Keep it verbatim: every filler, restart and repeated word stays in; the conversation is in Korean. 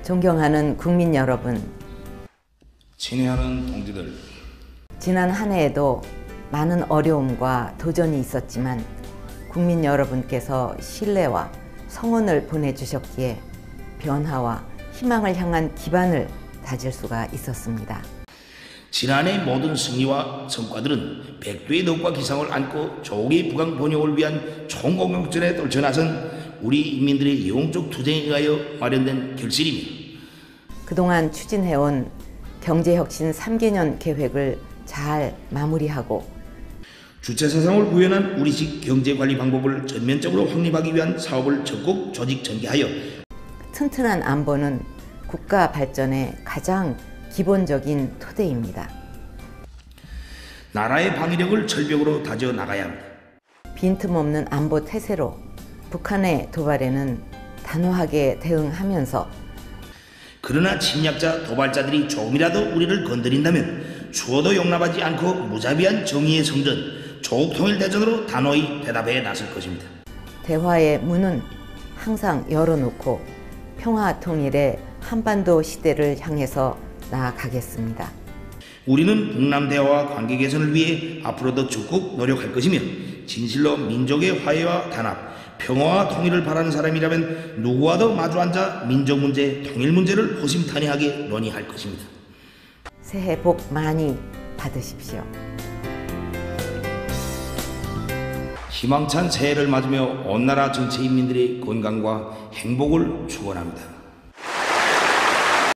존경하는 국민 여러분, 친애하는 동지들, 지난 한 해에도 많은 어려움과 도전이 있었지만 국민 여러분께서 신뢰와 성원을 보내주셨기에 변화와 희망을 향한 기반을 다질 수가 있었습니다. 지난해 모든 승리와 성과들은 백두의 덕과 기상을 안고 조국의 부강 번영을 위한 총공격전에 떨쳐나선 우리 인민들의 영웅적 투쟁에 의하여 마련된 결실이며 그동안 추진해온 경제혁신 삼 개년 계획을 잘 마무리하고 주체사상을 구현한 우리식 경제관리 방법을 전면적으로 확립하기 위한 사업을 적극 조직 전개하여 튼튼한 안보는 국가 발전의 가장 기본적인 토대입니다. 나라의 방위력을 절벽으로 다져 나가야 합니다. 빈틈없는 안보 태세로 북한의 도발에는 단호하게 대응하면서 그러나 침략자 도발자들이 조금이라도 우리를 건드린다면 추호도 용납하지 않고 무자비한 정의의 성전 조국통일대전으로 단호히 대답해 나설 것입니다. 대화의 문은 항상 열어놓고 평화통일의 한반도 시대를 향해서 나아가겠습니다. 우리는 북남 대화와 관계 개선을 위해 앞으로도 적극 노력할 것이며 진실로 민족의 화해와 단합, 평화와 통일을 바라는 사람이라면 누구와도 마주 앉아 민족 문제, 통일 문제를 호심탄회하게 논의할 것입니다. 새해 복 많이 받으십시오. 희망찬 새해를 맞으며 온 나라 전체 인민들의 건강과 행복을 축원합니다.